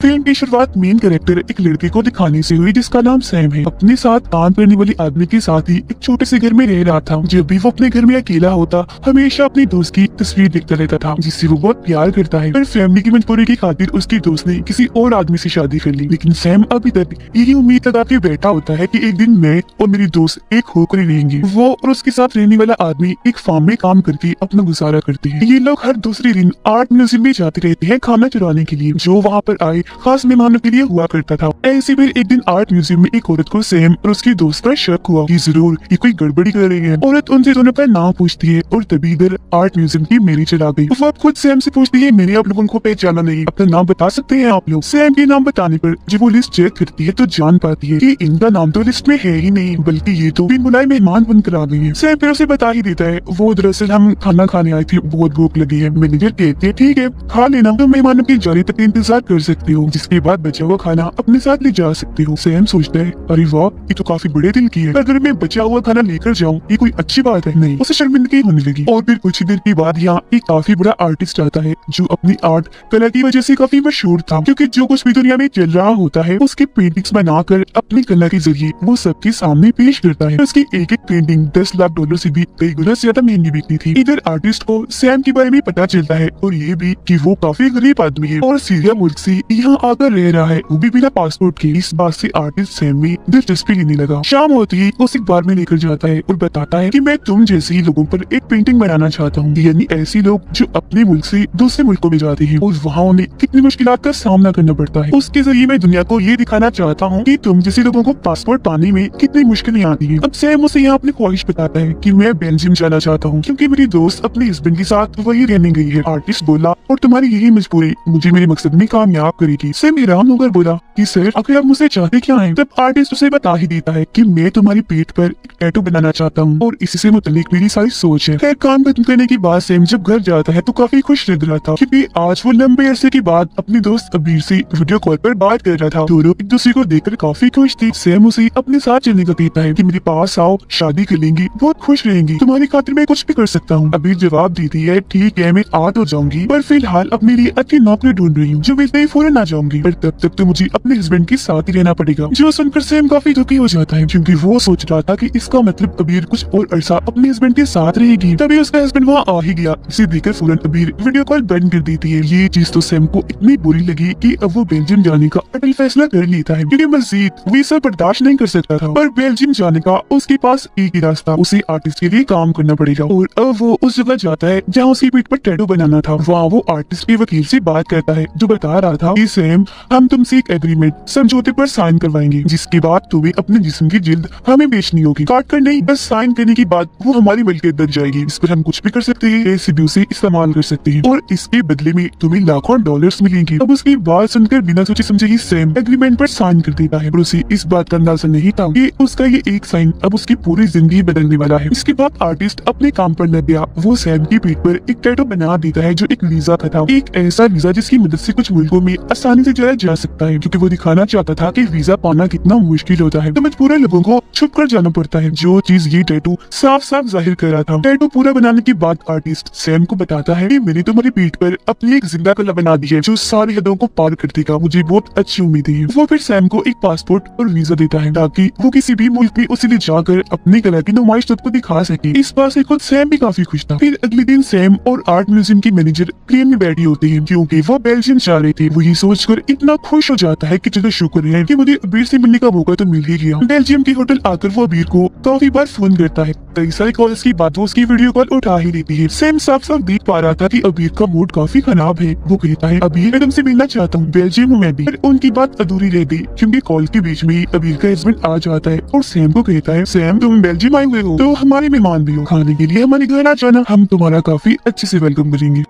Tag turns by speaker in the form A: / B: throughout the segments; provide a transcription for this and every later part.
A: Film की शुरुआत main character एक लड़के को दिखाने से हुई जिसका नाम सैम है। अपने साथ काम करने वाली आदमी के साथ ही एक छोटे से घर में रह रहा था। जब भी वो अपने घर में अकेला होता हमेशा अपनी दोस्त की तस्वीर देखता रहता था जिससे वो बहुत प्यार करता है। पर फैमिली की मजबूरी की खातिर उसकी दोस्त ने किसी और आदमी से शादी कर ली। लेकिन सैम अभी तक यही उम्मीद लगा के बैठा होता है कि एक दिन मैं और मेरी दोस्त एक होकर ही रहेंगे। वो और उसके साथ रहने वाला आदमी एक फार्म में काम करके अपना गुजारा करते हैं। ये लोग हर दूसरे दिन आर्ट म्यूजियम में जाते रहते हैं खाना चुराने के लिए, जो वहाँ पर आए खास मेहमानों के लिए हुआ करता था। ऐसे फिर एक दिन आर्ट म्यूजियम में एक औरत को सैम और उसकी दोस्त पर शक हुआ कि जरूर ये कोई गड़बड़ी कर रही है। औरत उनसे दोनों का नाम पूछती है और तभी इधर आर्ट म्यूजियम की मैनेजर आ गई। वो अब खुद सैम से पूछती है, मैंने आप लोगों को पहचाना नहीं, अपना नाम बता सकते हैं आप लोग? सैम के नाम बताने पर जब वो लिस्ट चेक करती है तो जान पाती है कि इनका नाम तो लिस्ट में है ही नहीं, बल्कि ये तो बिन बुलाए मेहमान बनकर आ गई है। सैम फिर उसे बता ही देता है, वो दरअसल हम खाना खाने आए थे, बहुत भूख लगी है। मैनेजर कहते हैं ठीक है खा लेना, तो मेहमानों की जाने तक इंतजार कर सकते हो, जिसके बाद बचा हुआ खाना अपने साथ ले जा सकते हो। सैम सोचता है, अरे वाह ये तो काफी बड़े दिल की है, अगर मैं बचा हुआ खाना लेकर जाऊँ ये कोई अच्छी बात है नहीं। उसे शर्मिंदगी होने लगी। और फिर कुछ ही देर के बाद यहाँ एक काफी बड़ा आर्टिस्ट आता है जो अपनी आर्ट कला की वजह से काफी मशहूर था, क्योंकि जो कुछ भी दुनिया में चल रहा होता है उसके पेंटिंग्स बनाकर अपनी कला के जरिए वो सबके सामने पेश करता है। उसकी एक एक पेंटिंग 10 लाख डॉलर से भी कई गुना ज्यादा महंगी बिकती थी। इधर आर्टिस्ट को सैम के बारे में पता चलता है और ये भी कि वो काफी गरीब आदमी है और सीरिया मुल्क से यहाँ आकर रह रहा है, वो भी बिना पासपोर्ट के। इस बात से आर्टिस्ट सैम में दिलचस्पी लेने लगा। शाम होती ही उसे एक बार में लेकर जाता है और बताता है कि मैं तुम जैसे ही लोगों पर एक पेंटिंग बनाना चाहता हूँ, यानी ऐसे लोग जो अपने मुल्क से दूसरे मुल्कों में जाते हैं और वहाँ उन्हें कितनी मुश्किलात का सामना करना पड़ता है। उसके जरिए मैं दुनिया को ये दिखाना चाहता हूँ कि तुम जैसे लोगों को पासपोर्ट पाने में कितनी मुश्किलें आती है। अब सैम उसे यहाँ अपनी ख्वाहिश बताता है कि मैं बेल्जियम जाना चाहता हूँ क्योंकि मेरी दोस्त अपने हस्बैंड के साथ वही रहने गई है। आर्टिस्ट बोला, और तुम्हारी यही मजबूरी मुझे मेरे मकसद में कामयाब करेगी। सैम हैरान होकर बोला कि सर आखिर आप मुझसे चाहते क्या हैं? तब आर्टिस्ट उसे बता ही देता है कि मैं तुम्हारी पीठ पर एक टैटू बनाना चाहता हूँ और इसी से मुतालिक मेरी सारी सोच है। खैर काम खत्म करने के बाद सैम जब घर जाता है तो काफी खुश लग रहा था क्योंकि आज वो लंबे अरसे के बाद अपनी दोस्त अबीर से वीडियो कॉल पर बात कर रहा था। दोनों एक दूसरे को देखकर काफी खुश थी। सैम उसे अपने साथ चलने का कहता है कि मेरे पास आओ, शादी कर लेंगी, बहुत खुश रहेंगी, तुम्हारी खातिर मैं कुछ भी कर सकता हूँ। अबीर जवाब देती है, ठीक है मैं आ तो जाऊंगी, पर फिलहाल अपने लिए अच्छी नौकरी ढूंढ रही हूँ, जो मिलते ही फौरन आ जाऊंगी, पर तब तक तो मुझे अपने हस्बैंड के साथ ही रहना पड़ेगा। जो सुनकर सैम काफी दुखी हो जाता है क्योंकि वो सोच रहा था कि इसका मतलब अबीर कुछ और अरसा अपने हस्बैंड के साथ रहेगी। तभी उसका हस्बैंड वहाँ आ ही गया। इसे देखकर फौरन अबीर वीडियो कॉल बंद कर देती है। ये चीज तो सैम को इतनी बुरी लगी कि अब वो बेल्जियम जाने का अटल फैसला कर लेता है क्योंकि मजीद वीजा बर्दाश्त नहीं कर सकता था। पर बेल्जियम जाने का उसके पास एक ही रास्ता, उसे आर्टिस्ट के लिए काम करना पड़ेगा। और अब वो उस जगह जाता है जहाँ उसकी पीठ पर टैटू बनाना था। वहाँ वो आर्टिस्ट के वकील से बात करता है जो बता रहा था कि सैम हम तुमसे एक एग्रीमेंट समझौते पर साइन करवाएंगे जिसके बाद तुम्हें अपने जिस्म की जिल्द हमें बेचनी होगी, काट कर नहीं, बस साइन करने के बाद वो हमारी मिल्कियत बन जाएगी। इस पर हम कुछ भी कर सकते हैं, ऐसे भी उसे इस्तेमाल कर सकते हैं और इसके बदले में तुम्हें लाखों डॉलर्स मिलेंगे। अब उसकी बात सुनकर बिना सोचे समझे ही सैम एग्रीमेंट पर साइन कर देता है और उसे इस बात का अंदाजा नहीं था कि उसका ये एक साइन अब उसकी पूरी जिंदगी बदलने वाला है। इसके बाद आर्टिस्ट अपने काम पर लग गया। वो सैम की पीठ पर एक टैटू बना देता है जो एक वीजा का था, एक ऐसा वीजा जिसकी मदद से कुछ मुल्कों में आसानी से जाया जा सकता है, क्योंकि वो दिखाना चाहता था कि वीजा पाना कितना मुश्किल होता है, तो मजबूर लोगों को छुप कर जाना पड़ता है, जो चीज ये टैटू साफ साफ जाहिर कर रहा था। टैटू पूरा बनाने के बाद आर्टिस्ट सैम को बताता है कि मैंने तुम्हारी पीठ पर अपनी एक जिंदा कला बना दी है जो सारी हदों को पार कर देगा, मुझे बहुत अच्छी उम्मीद है। वो फिर सैम को एक पासपोर्ट और वीजा देता है ताकि वो किसी भी मुल्क में उसे ले जाकर अपनी कला की नुमाइश सबको दिखा सके। इस बात से खुद सैम भी काफी खुश था। फिर अगले दिन सैम और आर्ट म्यूजियम की मैनेजर प्लेन में बैठी होती है क्योंकि वो बेल्जियम जा रहे थे। वो ये सोचकर इतना खुश हो जाता है कि चलो शुक्र है कि मुझे अबीर से मिलने का मौका तो मिल ही गया। बेल्जियम के होटल आकर वो अबीर को काफी बार फोन करता है। कई सारे कॉल्स के बाद वो उसकी वीडियो कॉल उठा ही लेती है। सैम साफ साफ देख पा रहा था कि अबीर का मूड काफी खराब है। वो कहता है, अबीर मैं तुमसे मिलना चाहता हूँ, बेल्जियम हूँ मैं भी। पर उनकी बात अधूरी रह गई क्योंकि कॉल के बीच में ही अबीर का हस्बैंड आ जाता है और सैम को कहता है, सैम तुम बेल्जियम आए हुए हो तो हमारे मेहमान भी हो, खाने के लिए हमारे घर आ जाना, हम तुम्हारा काफी अच्छे से वेलकम करेंगे।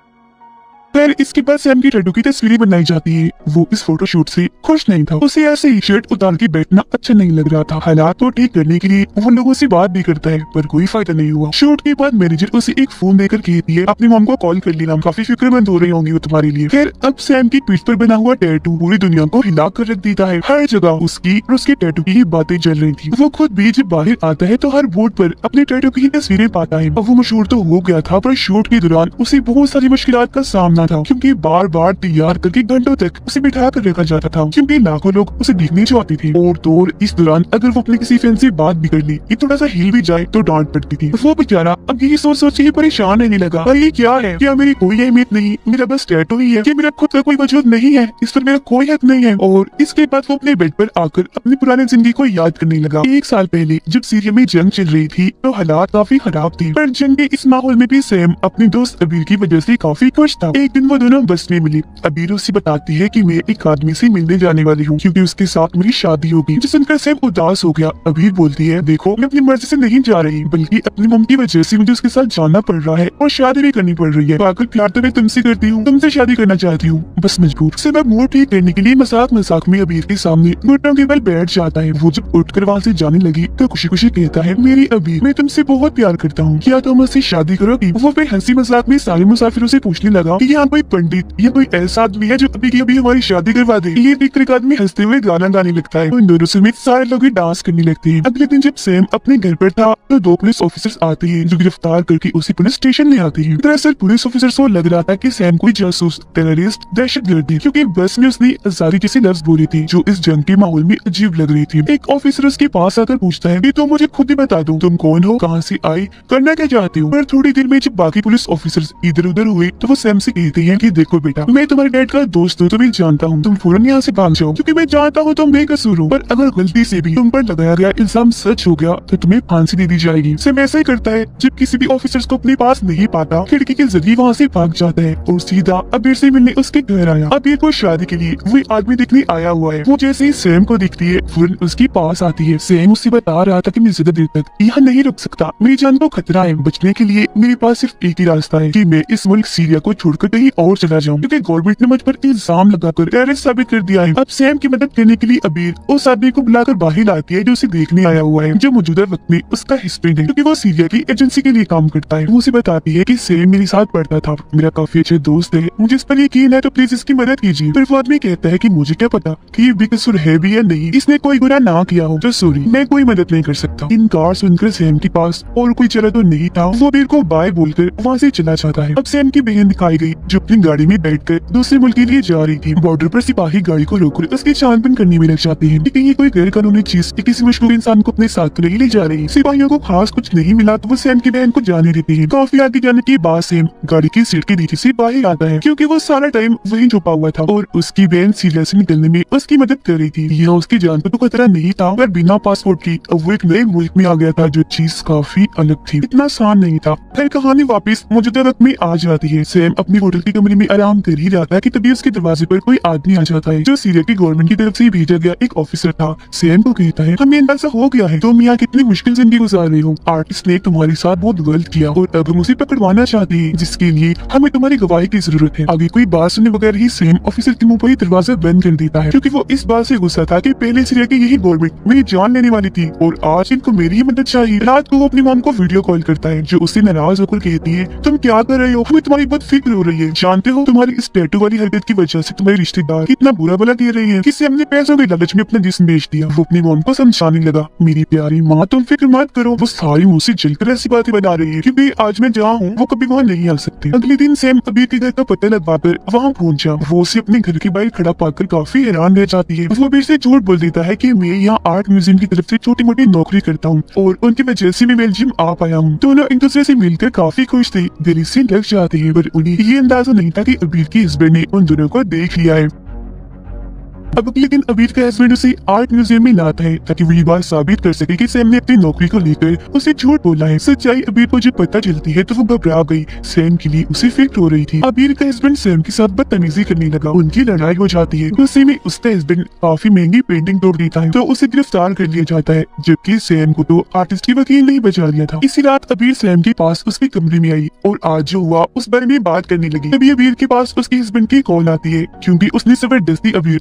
A: फिर इसके बाद सैम की टैटू की तस्वीरें बनाई जाती है। वो इस फोटोशूट से खुश नहीं था, उसे ऐसे ही शर्ट उतार के बैठना अच्छा नहीं लग रहा था। हालात को ठीक करने के लिए वो लोगों से बात भी करता है पर कोई फायदा नहीं हुआ। शूट के बाद मैनेजर उसे एक फोन देकर कहती है, अपनी मॉम को कॉल कर लेना, काफी फिक्रमंद हो रही होंगी वो तुम्हारे लिए। फिर अब सैम की पीठ पर बना हुआ टैटू पूरी दुनिया को हिला कर रख देता है। हर जगह उसकी और उसके टैटू की ही बातें चल रही थी। वो खुद भी जब बाहर आता है तो हर बोर्ड पर अपने टैटू की तस्वीरें पाता है। अब वो मशहूर तो हो गया था पर शूट के दौरान उसे बहुत सारी मुश्किलात का सामना था क्योंकि बार बार तैयार करके घंटों तक से बिठा कर रखा जाता था क्योंकि लाखों लोग उसे देखने चाहते थे। और तो और इस दौरान अगर वो अपने किसी फ्रेंड से बात भी कर ली, ये थोड़ा सा हिल भी जाए तो डांट पड़ती थी। वो बेचारा अब यही सोच सोच ही परेशान रहने लगा, भाई ये क्या है, क्या मेरी कोई अहमियत नहीं, मेरा बस टैटू ही है, कि मेरा खुद का कोई वजूद नहीं है, इस पर मेरा कोई हक नहीं है। और इसके बाद वो अपने बेड पर आकर अपनी पुरानी जिंदगी को याद करने लगा। 1 साल पहले जब सीरिया में जंग चल रही थी तो हालात काफी खराब थी, पर जंग के इस माहौल में भी सैम अपने दोस्त अबीर की वजह से काफी खुश था। एक दिन वो दोनों बस में मिली। अबीर उसे बताती है कि मैं एक आदमी से मिलने जाने वाली हूँ क्योंकि उसके साथ मेरी शादी होगी, जिसे सुनकर सैम उदास हो गया। अबीर बोलती है, देखो मैं अपनी मर्जी से नहीं जा रही, बल्कि अपनी मम्मी की वजह से मुझे उसके साथ जाना पड़ रहा है और शादी भी करनी पड़ रही है। पागल, प्यार तो मैं तुमसे करती हूँ, तुमसे शादी करना चाहती हूँ, बस मजबूर। सैम अब मूड ठीक करने के लिए मजाक मजाक में अबीर के सामने घुटनों के बल बैठ जाता है। वो जब उठकर वहाँ से जाने लगी तो खुशी खुशी कहता है, मेरी अबीर, मैं तुमसे बहुत प्यार करता हूँ, क्या तुम मुझसे शादी करोगी? वो फिर हंसी मजाक में सारे मुसाफिरों से पूछने लगा कि यहाँ कोई पंडित या कोई ऐसा आदमी है जो अभी की अभी हमारी शादी करवा दे। ये देखकर एक आदमी हंसते हुए गाना गाने लगता है। इन दोनों समेत सारे लोग डांस करने लगते हैं। अगले दिन जब सैम अपने घर पर था तो 2 पुलिस ऑफिसर्स आते हैं जो गिरफ्तार करके उसे पुलिस स्टेशन ले आते हैं। दरअसल पुलिस ऑफिसर्स को लग रहा था कि सैम कोई जासूस, टेररिस्ट, दहशतगर्द है, क्योंकि बस में उसने आजादी जैसे लफ्ज बोले थे जो इस जंग के माहौल में अजीब लग रही थी। एक ऑफिसर उसके पास आकर पूछता है कि तुम मुझे खुद ही बता दो, तुम कौन हो, कहाँ से आई, करना क्या चाहती हो? पर थोड़ी देर में जब बाकी पुलिस ऑफिसर्स इधर उधर हुए तो वो सैम से कहते हैं कि देखो बेटा, मैं तुम्हारे डैड का दोस्त हूँ, तुम्हें जानता हूँ, तुम फौरन यहाँ से भाग जाओ क्योंकि मैं जानता हूँ तुम बेकसूर हो, पर अगर गलती से भी तुम पर लगाया गया इल्जाम सच हो गया तो तुम्हें फांसी दे दी जाएगी। सैम ऐसा ही करता है, जब किसी भी ऑफिसर्स को अपने पास नहीं पाता खिड़की के जरिए वहाँ से भाग जाता है और सीधा अबीर से मिलने उसके घर आया। अबीर को शादी के लिए वो आदमी देखने आया हुआ है। वो जैसे ही सैम को दिखती है फौरन उसके पास आती है। सैम उससे बता रहा था कि मैं ज्यादा देर तक यहाँ नहीं रुक सकता, मेरी जान को खतरा है, बचने के लिए मेरे पास सिर्फ एक ही रास्ता है कि मैं इस मुल्क सीरिया को छोड़कर कहीं और चला जाऊँ, क्योंकि गवर्नमेंट ने मुझ पर इल्जाम लगाकर टेररिस्ट साबित कर दिया है। अब सैम की मदद करने के लिए अबीर उस आदमी को बुलाकर बाहर लाती है जो उसे देखने आया हुआ है, जो मौजूदा वक्त में उसका हस्बैंड है, क्योंकि वो सीरिया की एजेंसी के लिए काम करता है। वो उसे बताती है कि सैम मेरे साथ पढ़ता था, मेरा काफी अच्छा दोस्त है, मुझे इस पर यकीन है तो प्लीज इसकी मदद कीजिए। फिर वो आदमी कहता है कि मुझे क्या पता कि ये बेकसूर है भी या नहीं, इसने कोई गुनाह ना किया हो तो सॉरी, मैं कोई मदद नहीं कर सकता। इनकार सुनकर सैम के पास और कोई चला तो नहीं था। वो अबीर को बाय बोलकर वहाँ से चला जाता है। अब सैम की बहन दिखाई गई जो अपनी गाड़ी में बैठकर दूसरे मुल्क के लिए जा रही थी। बॉर्डर पर सिपाही गाड़ी को रोककर उसकी छानबीन करने में लग जाते हैं कि कहीं कोई गैर कानूनी चीज या किसी मुश्किल इंसान को अपने साथ तो नहीं ले जा रही। सिपाहियों को खास कुछ नहीं मिला तो वो सैम की बहन को जाने देते हैं। काफी आगे जाने के बाद सैम गाड़ी की सीट के नीचे से बाहर आता है क्योंकि वो सारा टाइम वहीं छुपा हुआ था और उसकी बहन सीरिया से निकलने में उसकी मदद कर रही थी। यहाँ उसकी जान को तो खतरा नहीं था, पर बिना पासपोर्ट की अब वो एक नए मुल्क में आ गया था जो चीज काफी अलग थी, इतना आसान नहीं था। फिर कहानी वापस मौजूदा वक्त में आ जाती है। सैम अपनी होटल के कमरे में आराम कर ही जाता है कि तभी उसके दरवाजे पर कोई आदमी आ जाता है जो सीरिया की गवर्नमेंट की तरफ से भेजा गया एक ऑफिसर था। सैम को कहता है, हमें अंदाजा हो गया है तुम यहाँ कितनी मुश्किल जिंदगी गुजार रहे हो, आर्टिस्ट ने तुम्हारे साथ बहुत गलत किया और अब हम उसे पकड़वाना चाहते हैं, जिसके लिए हमें तुम्हारी गवाही की जरूरत है। आगे कोई बात सुनने बगैर ही सैम ऑफिसर के मुंह पर ही दरवाजा बंद कर देता है क्योंकि वो इस बात से गुस्सा था कि पहले सीरिया की यही गवर्नमेंट मेरी जान लेने वाली थी और आज इनको मेरी ही मदद चाहिए। रात को वो अपनी मॉम को वीडियो कॉल करता है जो उससे नाराज होकर कहती है, तुम क्या कर रहे हो, हमें तुम्हारी बहुत फिक्र हो रही है, जानते हो तुम्हारी इस टैटू वाली हरकत की वजह से तुम्हारे रिश्तेदार कितना बुरा भला कह रहे हैं कि सैम ने पैसों के लालच में अपना जिस्म बेच दिया। वो अपनी मॉम को समझाने लगा, मेरी प्यारी माँ तुम फिक्र मत करो, वो सारी मुझसे जलकर ऐसी बातें बना रही है क्योंकि आज मैं जहाँ हूँ वो कभी वहाँ नहीं आ सकती। अगले दिन सैम अबीर के घर का पता लगवाकर वहाँ पहुंचा। वो उसे अपने घर के बाहर खड़ा पाकर काफी हैरान रह जाती है। वो अबीर से झूठ बोल देता है कि मैं यहाँ आर्ट म्यूजियम की तरफ से छोटी मोटी नौकरी करता हूँ और उनकी वजह से मैं बेल्जियम आ पाया हूँ। दोनों एक दूसरे से मिलकर काफी खुश थे, दिल से लग जाते हैं, पर उन्हें ये अंदाजा नहीं था कि अबीर की हस्बैंड ने उन दोनों को देख लिया है। अब अगले दिन अबीर का हस्बैंड उसे आर्ट म्यूजियम में लाता है ताकि वो ये बात साबित कर सके कि सैम ने अपनी नौकरी को लेकर उसे झूठ बोला है। सच्चाई अबीर को जब पता चलती है तो वो घबरा गई। सैम के लिए उसे फिक्र हो रही थी। अबीर का हस्बैंड सैम के साथ बदतमीजी करने लगा, उनकी लड़ाई हो जाती है। गुस्से में उसका हस्बैंड काफी महंगी पेंटिंग तोड़ देता है तो उसे गिरफ्तार कर लिया जाता है, जबकि सैम को तो आर्टिस्ट की वकील ने बचा लिया था। इसी रात अबीर सैम के पास उसके कमरे में आई और आज जो हुआ उस बारे में बात करने लगी। तभी अबीर के पास उसके हस्बैंड की कॉल आती है क्योंकि उसने जबरदस्ती अबीर को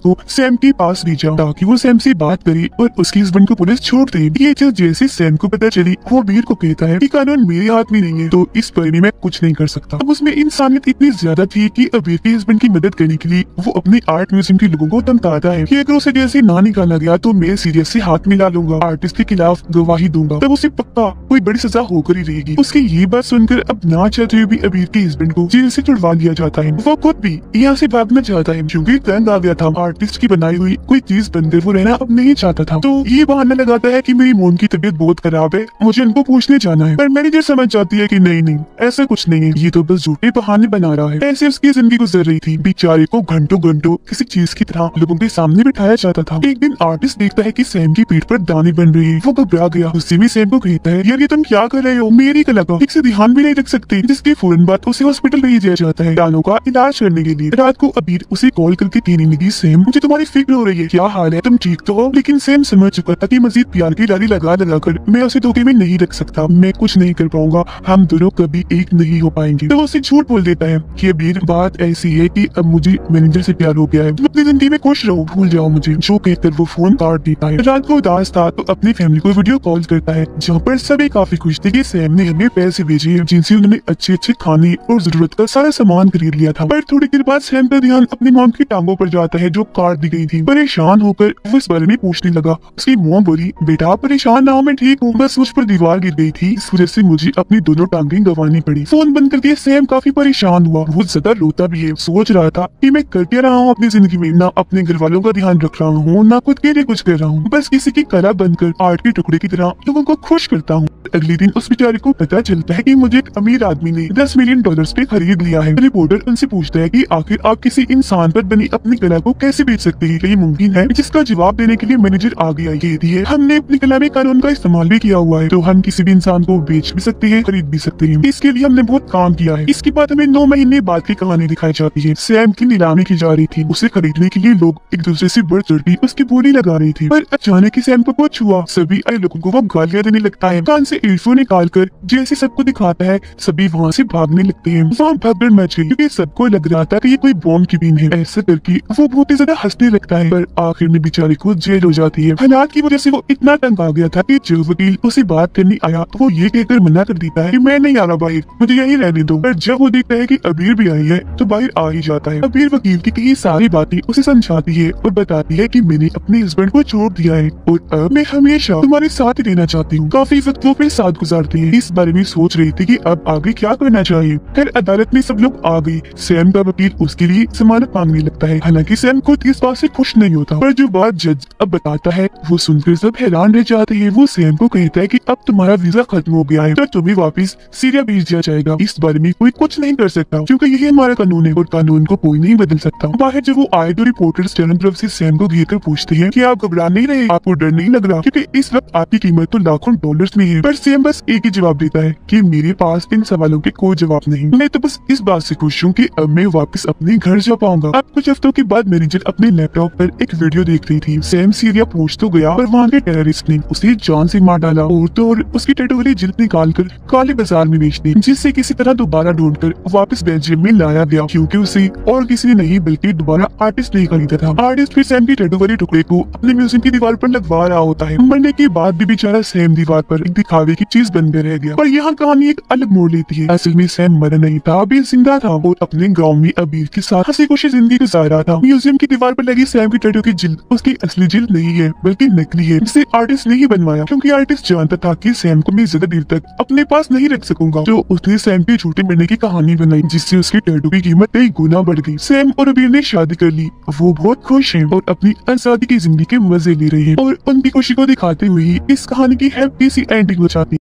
A: सैम के पास भी जाऊं ताकि वो सैम से बात करे और उसके हस्बैंड को पुलिस छोड़ दे। ये चीज जैसे सैम को पता चली वो अबीर को कहता है कि कानून मेरे हाथ में नहीं है, तो इस पर भी मैं कुछ नहीं कर सकता। अब उसमें इंसानियत इतनी ज्यादा थी कि अबीर के हस्बैंड की मदद करने के लिए वो अपने आर्ट म्यूजियम के लोगों को धमकाता है कि अगर उसे जैसे ना निकाला गया तो मैं सीरियस से हाथ मिला लूंगा, आर्टिस्ट के खिलाफ गवाही दूंगा, तब उसे पक्का कोई बड़ी सजा होकर ही रहेगी। उसकी ये बात सुनकर अब ना चाहते हुए भी अबीर के हस्बैंड को जेल से छुड़वा लिया जाता है। वो खुद भी यहाँ से भागना चाहता है क्योंकि तंग आ गया था, आर्टिस्ट की बनाई हुई कोई चीज बनकर वो रहना अब नहीं चाहता था। तो ये बहाना लगाता है कि मेरी मोम की तबीयत बहुत खराब है, मुझे उनको पूछने जाना है। पर मैनेजर समझ जाती है कि नहीं ऐसा कुछ नहीं है, ये तो बस झूठे बहाने बना रहा है। ऐसे उसकी जिंदगी गुजर रही थी। बेचारे को घंटों घंटों किसी चीज की तरह लोगों के सामने बिठाया जाता था। एक दिन आर्टिस्ट देखता है कि सैम की पीठ पर दाने बन रही है। वो घबरा गया, गुस्से में सैम को कहता है, यार ये तुम क्या कर रहे हो, मेरी कला का ठीक से ध्यान भी नहीं रख सकते। जिसके फौरन बाद उसे हॉस्पिटल भेज दिया जाता है दानों का इलाज करने के लिए। रात को अबीर उसे कॉल करके कहने लगी, सैम मुझे तुम्हारी फिक्र हो रही है, क्या हाल है, तुम ठीक तो हो? लेकिन सैम समझ चुका था कि मजीद प्यार की लारी लगा कर मैं उसे धोखे में नहीं रख सकता, मैं कुछ नहीं कर पाऊंगा, हम दोनों कभी एक नहीं हो पाएंगे। तो वो उसे झूठ बोल देता है कि अबीर बात ऐसी है कि अब मुझे मैनेजर से प्यार हो गया है, तुम अपनी जिंदगी में खुश रहो, भूल जाओ मुझे। जो कहकर वो फोन काट देता है। रात को उदास था तो अपनी फैमिली को वीडियो कॉल करता है जहाँ पर सभी काफी खुश थे कि सैम ने हमें पैसे भेजे हैं जिनसे उन्होंने अच्छे अच्छे खाने और जरूरत का सारा सामान खरीद लिया था। पर थोड़ी देर बाद सैम का ध्यान अपनी मॉम की टांगों पर जाता है जो काट दी गई थी। परेशान होकर वो इस बारे में पूछने लगा। उसकी मॉम बोली, बेटा परेशान ना हो, मैं ठीक हूँ, बस मुझ पर दीवार गिर गई थी, इस वजह से मुझे अपनी दोनों टांगें गंवानी पड़ी। फोन बंद करके सैम काफी परेशान हुआ, वो ज्यादा रोता भी है। सोच रहा था कि मैं कर क्या रहा हूँ अपनी जिंदगी में, ना अपने घर वालों का ध्यान रख रहा हूँ, ना खुद के लिए कुछ कर रहा हूँ, बस किसी की कला बनकर आर्ट के टुकड़े की तरह लोगों को खुश करता हूँ। अगले दिन उस बेचारे को पता चलता है कि मुझे एक अमीर आदमी ने $10 मिलियन पे खरीद लिया है। रिपोर्टर उनसे पूछता है कि आखिर आप किसी इंसान पर बनी अपनी कला को कैसे बेच सकते हैं, ये मुमकिन है? जिसका जवाब देने के लिए मैनेजर आ गया, कहती है हमने अपनी कला में कानून का इस्तेमाल भी किया हुआ है, तो हम किसी भी इंसान को बेच भी सकते हैं, खरीद भी सकते हैं, इसके लिए हमने बहुत काम किया है। इसके बाद हमें 9 महीने बाद की कहानी दिखाई जाती है। सैम की नीलामी की जा रही थी, उसे खरीदने के लिए लोग एक दूसरे से बढ़ चढ़ के उसकी बोली लगा रही थी। पर अचानक ही सैम को कुछ हुआ, सभी आए लोगों को वो गालियां देने लगता है। कान से ईयरफोन निकाल कर जैसे सबको दिखाता है, सभी वहाँ से भागने लगते हैं। वहाँ भगदड़ मच गई क्योंकि सबको लग रहा था कि ये कोई बॉम्ब की बीन है। ऐसा करके वो बहुत ही ज्यादा हंसने लगता है, पर आखिर में बेचारे को जेल हो जाती है। हालात की वजह से वो इतना तंग आ गया था कि जो वकील उसे बात करने आया वो ये कहकर मना कर देता है कि मैं नहीं आ रहा बाहर, मुझे यहीं रहने दो। पर जब वो देखता है कि अबीर भी आई है तो बाहर आ ही जाता है। अबीर वकील की कई सारी बातें उसे समझाती है और बताती है कि मैंने अपने हस्बैंड को छोड़ दिया है और अब मैं हमेशा तुम्हारे साथ ही रहना चाहती हूँ। काफी वक्त वो अपने साथ गुजारती है, इस बारे में सोच रही थी कि अब आगे क्या करना चाहिए। फिर अदालत में सब लोग आ गए। सैम का वकील उसके लिए जमानत मांगने लगता है। हालांकि सैम खुद इस बात से खुश नहीं होता, पर जो बात जज अब बताता है वो सुनकर सब हैरान रह जाते हैं। वो सैम को कहता है कि अब तुम्हारा वीजा खत्म हो गया है तो तुम्हें वापस सीरिया भेज दिया जाएगा। इस बारे में कोई कुछ नहीं कर सकता क्योंकि यही हमारा कानून है और कानून को कोई नहीं बदल सकता। बाहर जब वो आए तो रिपोर्टर्स चारों तरफ से सैम को घेर कर पूछते हैं कि आप घबरा नहीं रहे, आपको डर नहीं लग रहा, क्योंकि इस वक्त आपकी कीमत तो लाखों डॉलर्स में है। पर सैम बस एक ही जवाब देता है कि मेरे पास इन सवालों के कोई जवाब नहीं, मैं तो बस इस बात से खुश हूँ कि अब मैं वापस अपने घर जा पाऊंगा। अब कुछ हफ्तों के बाद मैनेजर अपने लैपटॉप पर एक वीडियो देख रही थी। सैम सीरिया पहुंच तो गया पर वहाँ के टेररिस्ट ने उसे जान से मार डाला और तो और उसकी टैटू वाली जिल्द निकाल कर काले बाजार में बेच दी, जिससे किसी तरह दोबारा ढूंढकर वापस बेल्जियम में लाया गया क्योंकि उसे और किसी ने नहीं बल्कि दोबारा आर्टिस्ट नहीं खरीदा था। आर्टिस्ट फिर सैम की टैटू वाली टुकड़े को अपने म्यूजियम की दीवार पर लगवा रहा होता है। मरने के बाद भी बेचारा सैम दीवार पर एक दिखावे की चीज बन रह गया। पर यहाँ कहानी एक अलग मोड़ लेती है। असल में सैम मरा नहीं था, अबीर जिंदा था और अपने गाँव में अबीर के साथ हंसी खुशी जिंदगी गुजार रहा था। म्यूजियम की दीवार पर लगी सैम की टैटू की जिल्द उसकी असली जिल्द नहीं है बल्कि नकली है, जिसे आर्टिस्ट ने ही बनवाया क्योंकि आर्टिस्ट जानता था कि सैम को मैं ज्यादा देर तक अपने पास नहीं रख सकूंगा। तो उसने सैम के झूठे मरने की कहानी बनाई जिससे उसकी टैटू की कीमत कई गुना बढ़ गई। सैम और अबीर ने शादी कर ली, वो बहुत खुश हैं और अपनी आजादी की जिंदगी के मजे ले रहे हैं और उनकी खुशी को दिखाते हुए इस कहानी की हैप्पी सी एंडिंग हो जाती है।